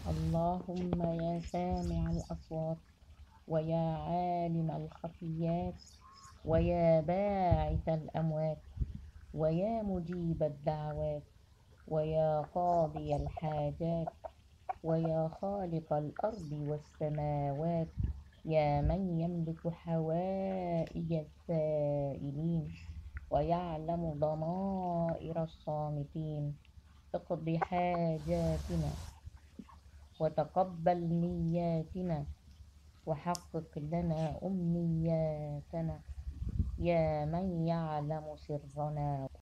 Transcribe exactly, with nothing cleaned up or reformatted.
اللهم يا سامع الأصوات ويا عالم الخفيات ويا باعث الأموات ويا مجيب الدعوات ويا قاضي الحاجات ويا خالق الأرض والسماوات يا من يملك حوائج السائلين ويعلم ضمائر الصامتين اقض حاجاتنا وتقبل نياتنا وحقق لنا أمنياتنا يا من يعلم سرنا